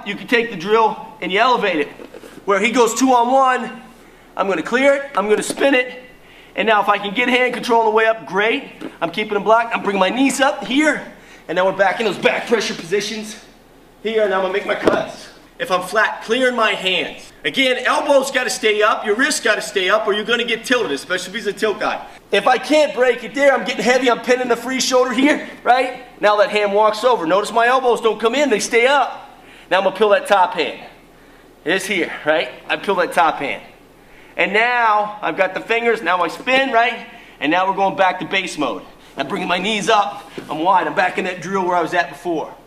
you can take the drill and you elevate it. Where he goes 2-on-1, I'm going to clear it, I'm going to spin it, and now if I can get hand control on the way up, great. I'm keeping him blocked, I'm bringing my knees up here, and now we're back in those back pressure positions here, and now I'm going to make my cuts. If I'm flat, clearing my hands. Again, elbows got to stay up, your wrists got to stay up, or you're going to get tilted, especially if he's a tilt guy. If I can't break it there, I'm getting heavy, I'm pinning the free shoulder here, right? Now that hand walks over. Notice my elbows don't come in, they stay up. Now I'm going to peel that top hand. It's here, right? I peel that top hand. And now I've got the fingers, now I spin, right? And now we're going back to base mode. I'm bringing my knees up, I'm wide, I'm back in that drill where I was at before.